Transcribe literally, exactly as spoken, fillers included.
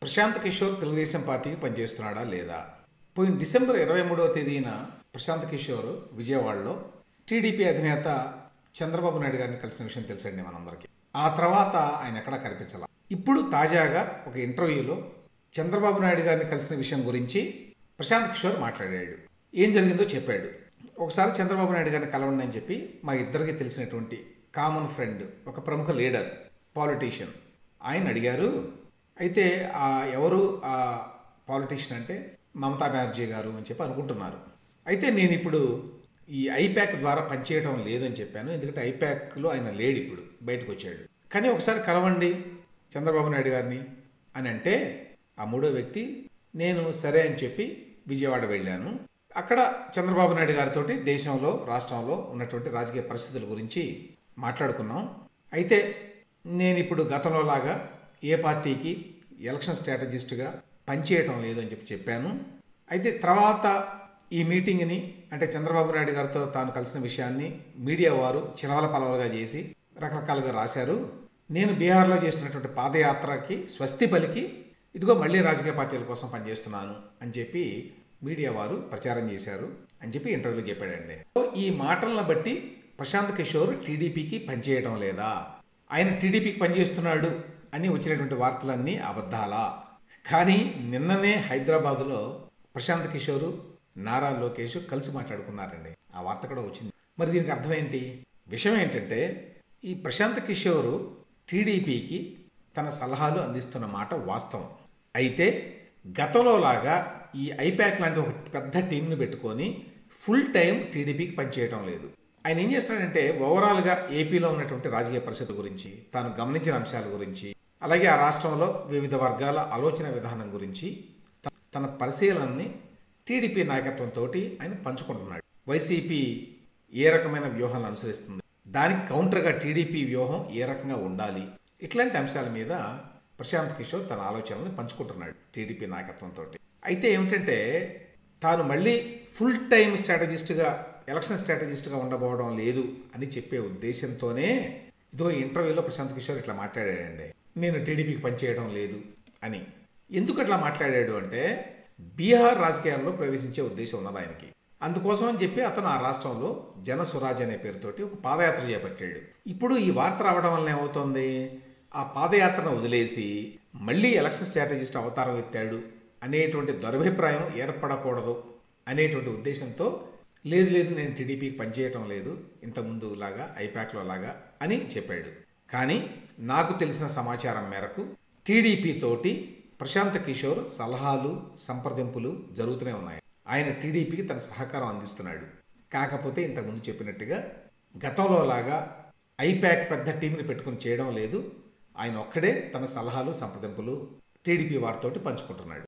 ప్రశాంత్ కిషోర్ తెలుగుదేశం పార్టీకి పనిచేస్తున్నాడా లేదా? పోయిన డిసెంబర్ ఇరవై మూడవ తేదీన ప్రశాంత్ కిషోర్ విజయవాడలో టీడీపీ అధినేత చంద్రబాబు నాయుడు గారిని కలిసిన విషయం తెలుసండి మనందరికీ. ఆ తర్వాత ఆయన ఎక్కడా కనిపించాల. ఇప్పుడు తాజాగా ఒక ఇంటర్వ్యూలో చంద్రబాబు నాయుడు గారిని కలిసిన విషయం గురించి ప్రశాంత్ కిషోర్ మాట్లాడాడు. ఏం జరిగిందో చెప్పాడు. ఒకసారి చంద్రబాబు నాయుడు గారిని కలవండి అని చెప్పి మా ఇద్దరికి తెలిసినటువంటి కామన్ ఫ్రెండ్, ఒక ప్రముఖ లీడర్, పాలిటీషియన్ ఆయన అడిగారు. అయితే ఆ ఎవరు ఆ పాలిటీషియన్ అంటే మమతా బెనర్జీ గారు అని చెప్పి అనుకుంటున్నారు. అయితే నేను ఇప్పుడు ఈ ఐప్యాక్ ద్వారా పనిచేయడం లేదని చెప్పాను. ఎందుకంటే ఐప్యాక్లో ఆయన లేడు, ఇప్పుడు బయటకు వచ్చాడు. కానీ ఒకసారి కలవండి చంద్రబాబు నాయుడు గారిని అని అంటే ఆ మూడో వ్యక్తి నేను సరే అని చెప్పి విజయవాడ వెళ్ళాను. అక్కడ చంద్రబాబు నాయుడు గారితో దేశంలో రాష్ట్రంలో ఉన్నటువంటి రాజకీయ పరిస్థితుల గురించి మాట్లాడుకున్నాం. అయితే నేను ఇప్పుడు గతంలో లాగా ఏ పార్టీకి ఎలక్షన్ స్ట్రాటజిస్ట్గా పనిచేయటం లేదు అని చెప్పి చెప్పాను. అయితే తర్వాత ఈ మీటింగ్ని అంటే చంద్రబాబు నాయుడు గారితో తాను కలిసిన విషయాన్ని మీడియా వారు చిలవల పలవలుగా చేసి రకరకాలుగా రాశారు. నేను బీహార్లో చేస్తున్నటువంటి పాదయాత్రకి స్వస్తి పలికి ఇదిగో మళ్ళీ రాజకీయ పార్టీల కోసం పనిచేస్తున్నాను అని చెప్పి మీడియా వారు ప్రచారం చేశారు అని చెప్పి ఇంటర్వ్యూలో చెప్పాడండి. సో ఈ మాటలను బట్టి ప్రశాంత్ కిషోర్ టీడీపీకి పనిచేయడం లేదా, ఆయన టీడీపీకి పనిచేస్తున్నాడు అని వచ్చినటువంటి వార్తలన్నీ అబద్ధాలా? కానీ నిన్ననే హైదరాబాదులో ప్రశాంత్ కిషోర్, నారా లోకేష్ కలిసి మాట్లాడుకున్నారండి. ఆ వార్త కూడా వచ్చింది. మరి దీనికి అర్థం ఏంటి? విషయం ఏంటంటే ఈ ప్రశాంత్ కిషోర్ టీడీపీకి తన సలహాలు అందిస్తున్న మాట వాస్తవం. అయితే గతంలో లాగా ఈ ఐప్యాక్ లాంటి ఒక పెద్ద టీంని పెట్టుకొని ఫుల్ టైం టీడీపీకి పనిచేయటం లేదు. ఆయన ఏం చేస్తున్నాడంటే ఓవరాల్గా ఏపీలో ఉన్నటువంటి రాజకీయ పరిస్థితుల గురించి, తాను గమనించిన అంశాల గురించి, అలాగే ఆ రాష్ట్రంలో వివిధ వర్గాల ఆలోచన విధానం గురించి తన పరిశీలనని టీడీపీ నాయకత్వంతో ఆయన పంచుకుంటున్నాడు. వైసీపీ ఏ రకమైన వ్యూహాలను అనుసరిస్తుంది, దానికి కౌంటర్గా టీడీపీ వ్యూహం ఏ రకంగా ఉండాలి, ఇట్లాంటి అంశాల మీద ప్రశాంత్ కిషోర్ తన ఆలోచనల్ని పంచుకుంటున్నాడు టీడీపీ నాయకత్వంతో. అయితే ఏమిటంటే తాను మళ్ళీ ఫుల్ టైం స్ట్రాటజిస్ట్గా ఎలక్షన్ స్ట్రాటజిస్ట్గా ఉండబోవడం లేదు అని చెప్పే ఉద్దేశంతోనే ఇదో ఇంటర్వ్యూలో ప్రశాంత్ కిషోర్ ఇట్లా మాట్లాడాడండి. నేను టీడీపీకి పనిచేయడం లేదు అని. ఎందుకు అట్లా మాట్లాడాడు అంటే బీహార్ రాజకీయాల్లో ప్రవేశించే ఉద్దేశం ఉన్నది ఆయనకి. అందుకోసం అని చెప్పి అతను ఆ రాష్ట్రంలో జన స్వరాజ్ అనే పేరుతోటి ఒక పాదయాత్ర చేపట్టాడు. ఇప్పుడు ఈ వార్త రావడం వల్ల ఏమవుతోంది, ఆ పాదయాత్రను వదిలేసి మళ్ళీ ఎలక్షన్ స్ట్రాటజిస్ట్ అవతారం ఎత్తాడు అనేటువంటి దురభిప్రాయం ఏర్పడకూడదు అనేటువంటి ఉద్దేశంతో లేదు లేదు నేను టీడీపీకి పనిచేయటం లేదు ఇంతకుముందు లాగా ఐప్యాక్లో లాగా అని చెప్పాడు. కానీ నాకు తెలిసిన సమాచారం మేరకు టీడీపీ తోటి ప్రశాంత్ కిషోర్ సలహాలు సంప్రదింపులు జరుగుతూనే ఉన్నాయి. ఆయన టీడీపీకి తన సహకారం అందిస్తున్నాడు. కాకపోతే ఇంతకుముందు చెప్పినట్టుగా గతంలో లాగా ఐప్యాక్ పెద్ద టీంని పెట్టుకుని చేయడం లేదు. ఆయన ఒక్కడే తన సలహాలు సంప్రదింపులు టీడీపీ వారితోటి పంచుకుంటున్నాడు.